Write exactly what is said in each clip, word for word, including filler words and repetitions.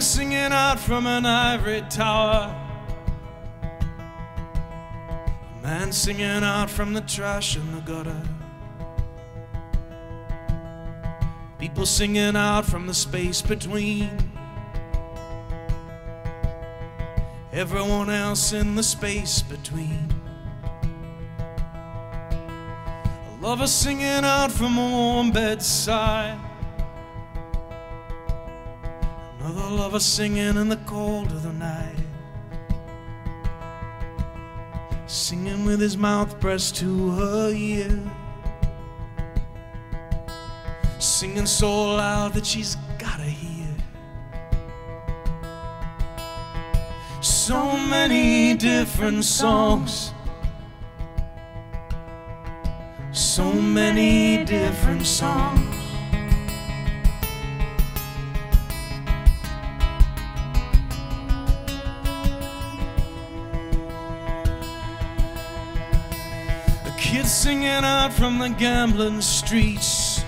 singing out from an ivory tower. A man singing out from the trash in the gutter. People singing out from the space between. Everyone else in the space between. A lover singing out from a warm bedside. Another lover singing in the cold of the night. Singing with his mouth pressed to her ear. Singing so loud that she's gotta hear. So many different songs. So many different songs. A kid singing out from the gambling streets,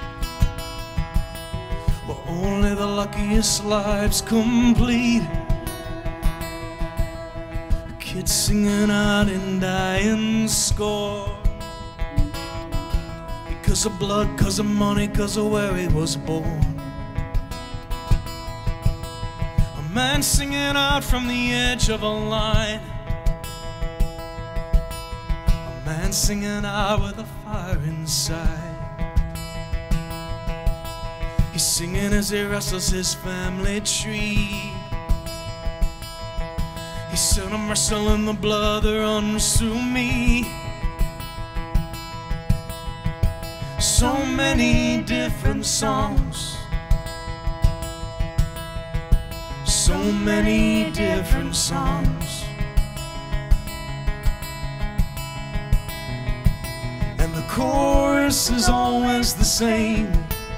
where only the luckiest lives complete. A kid singing out in dying score. Cause of blood, cause of money, cause of where he was born. A man singing out from the edge of a line. A man singing out with a fire inside. He's singing as he wrestles his family tree. He said, I'm wrestling the blood that runs through me. So many different songs. So many different songs. And the chorus is always the same.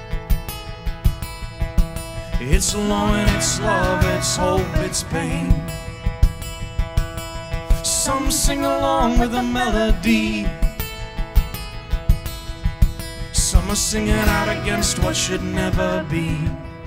It's longing, it's love, it's hope, it's pain. Some sing along with the melody. Some are singing out against what should never be.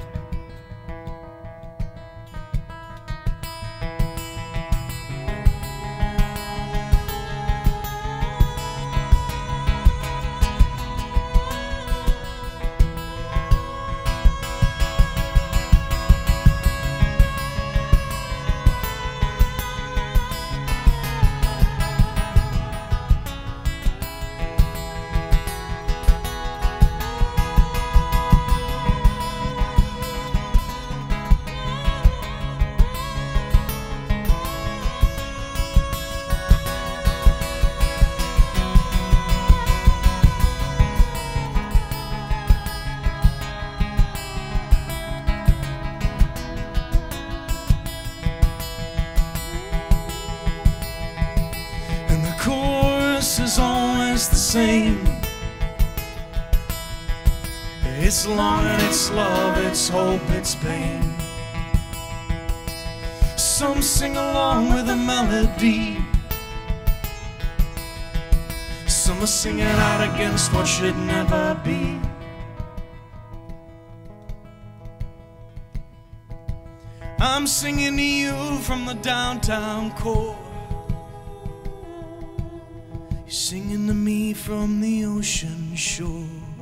Chorus is always the same. It's longing, it's love, it's hope, it's pain. Some sing along with a melody. Some are singing out against what should never be. I'm singing to you from the downtown core. You're singing to me from the ocean shore.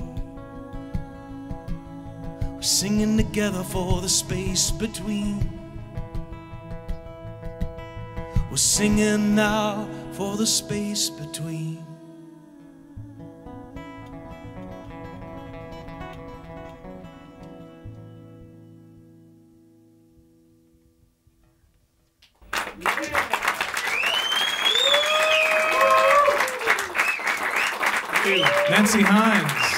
We're singing together for the space between. We're singing now for the space between. Nancy Hines.